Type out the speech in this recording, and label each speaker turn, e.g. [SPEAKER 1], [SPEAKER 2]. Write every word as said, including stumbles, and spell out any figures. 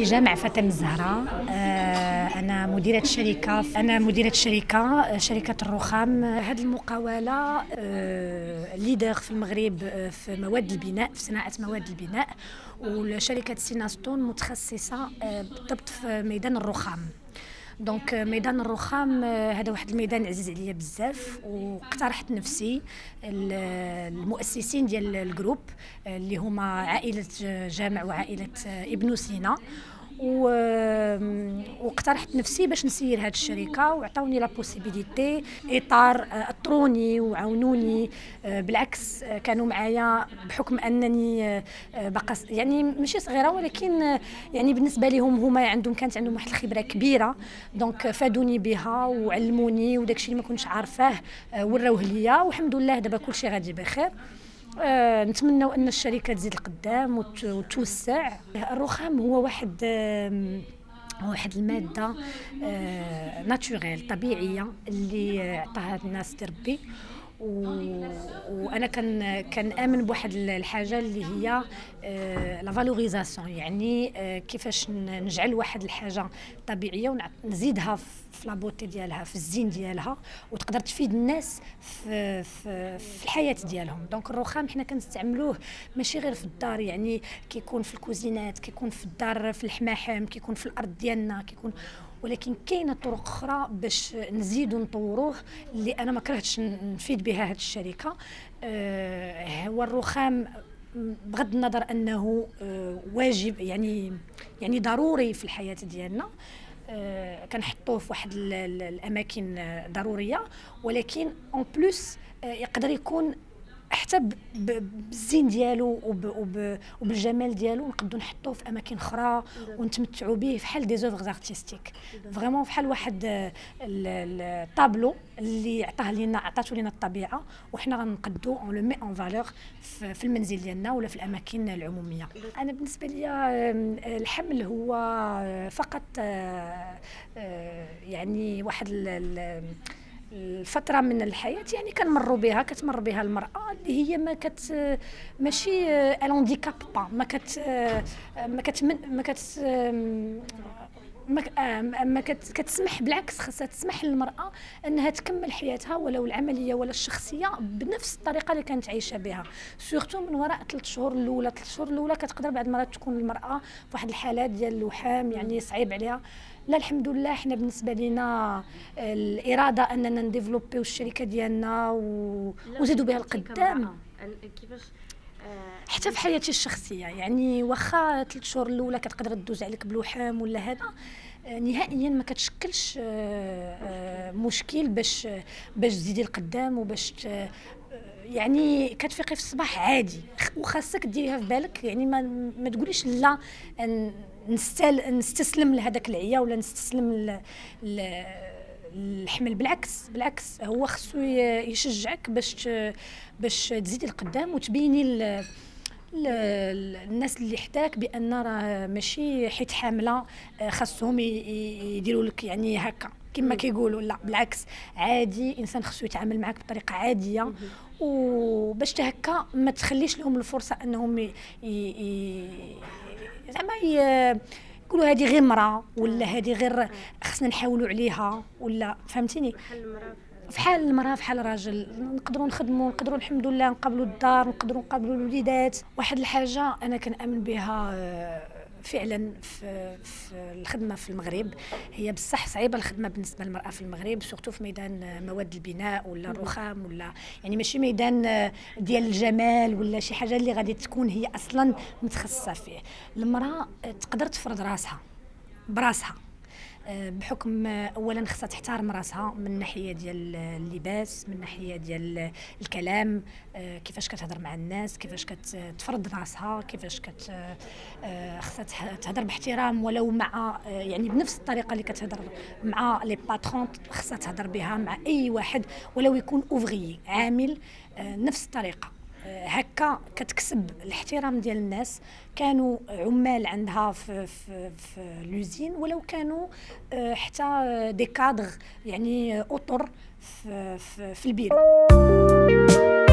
[SPEAKER 1] اسميتي جامع فاطمة الزهراء. أنا مديرة شركة أنا مديرة شركة شركة الرخام. هذه المقاولة ليدر في المغرب في مواد البناء، في صناعة مواد البناء، وشركة سيناستون متخصصة بالضبط في ميدان الرخام. دونك ميدان الرخام هذا واحد الميدان عزيز عليا بزاف، واقترحت نفسي المؤسسين ديال الجروب اللي هما عائله جامع وعائله ابن سينا، واقترحت نفسي باش نسير هذه الشركه، وعطاوني لا بوسيبيليتي اطار اطروني وعاونوني. بالعكس كانوا معايا بحكم انني باقا يعني ماشي صغيره، ولكن يعني بالنسبه لهم هما عندهم كانت عندهم واحد الخبره كبيره، دونك فادوني بها وعلموني، وداكشي اللي ما كنتش عارفاه وراوه ليا، والحمد لله دابا كلشي غادي بخير. آه، نتمنوا ان الشركه تزيد القدام وتوسع. الرخام هو واحد آه، واحد الماده آه، ناتوريل طبيعيه اللي عطاها الناس ربي، وانا كان كنامن بواحد الحاجه اللي هي لا فالوريزاسيون، يعني آه كيفاش نجعل واحد الحاجه طبيعيه ونزيدها في لابوتي ديالها، في الزين ديالها، وتقدر تفيد الناس في في, في الحياه ديالهم. دونك الرخام حنا كنستعملوه ماشي غير في الدار، يعني كيكون في الكوزينات، كيكون في الدار في الحماحم، كيكون في الارض ديالنا، كيكون، ولكن كاينه طرق اخرى باش نزيدوا نطوروه اللي انا ما كرهتش نفيد بها هذه الشركه. آه هو الرخام بغض النظر انه آه واجب، يعني يعني ضروري في الحياه ديالنا، آه كنحطوه في واحد الاماكن ضروريه، ولكن اون بلوس آه يقدر يكون حتى بالزين ديالو وبالجمال ديالو نقدروا نحطوه في اماكن اخرى ونتمتعوا به بحال دي زوفغ ارتستيك، فريمون بحال واحد الطابلو اللي عطاه لينا عطاتو لينا الطبيعه، وحنا غنقدو اون لو مي اون فالور في المنزل ديالنا ولا في الاماكن العموميه. انا بالنسبه لي الحمل هو فقط يعني واحد الفتره من الحياه يعني كنمروا بها كتمر بها المراه، اللي هي ما كت ماشي الهانديكاب با ما كت ما كت ما كت ما كتسمح، بالعكس خاصها تسمح للمراه انها تكمل حياتها ولو العمليه ولا الشخصيه بنفس الطريقه اللي كانت عايشه بها، سورتو من وراء ثلاث شهور الاولى. ثلاث شهور الاولى كتقدر بعض المرات تكون المراه في واحد الحالات ديال اللحام، يعني صعيب عليها. لا الحمد لله حنا بالنسبه لينا الاراده اننا نديفلوبيو الشركه ديالنا ونزيدوا بها القدام
[SPEAKER 2] كيفاش
[SPEAKER 1] حتى في حياتي الشخصيه. يعني واخا ثلاث شهور الاولى كتقدر تدوز عليك بلوحام ولا هذا، نهائيا ما كتشكلش مشكل باش باش تزيدي القدام وباش يعني كتفيقي في الصباح عادي، وخاصك ديريها في بالك، يعني ما ما تقوليش لا نستسلم لهذاك العيا ولا نستسلم الحمل. بالعكس بالعكس هو خصو يشجعك باش باش تزيدي القدام وتبيني الناس اللي حداك بان راه ماشي حيت حامله خاصهم يديروا لك يعني هكا كما كيقولوا، لا بالعكس عادي، انسان خصو يتعامل معك بطريقه عاديه، وباش هكا ما تخليش لهم الفرصه انهم زعما يقولوا هذه غير مراه ولا هذه غير خصنا نحاولوا عليها، ولا فهمتيني، فحال المراه فحال الراجل نقدروا نخدموا، نقدروا الحمد لله نقابلوا الدار، نقدروا نقابلوا الوليدات. واحد الحاجه انا كنامن بها فعلا في, في الخدمه في المغرب، هي بصح صعيبه الخدمه بالنسبه للمراه في المغرب، سورتو في ميدان مواد البناء ولا الرخام، ولا يعني ماشي ميدان ديال الجمال ولا شي حاجه اللي غادي تكون هي اصلا متخصصه فيه. المراه تقدر تفرض راسها براسها، بحكم اولا خصها تحترم راسها من ناحيه ديال اللباس، من ناحيه ديال الكلام، كيفاش كتهضر مع الناس، كيفاش كتفرض راسها، كيفاش كت خصها تهضر باحترام ولو مع يعني بنفس الطريقه اللي كتهضر مع لي باترون، خصها تهضر بها مع اي واحد ولو يكون اوفغيي عامل نفس الطريقه. هكا كتكسب الاحترام ديال الناس، كانوا عمال عندها في في في لوزين ولو كانوا حتى دي كادر يعني اطر في في, في البيرو.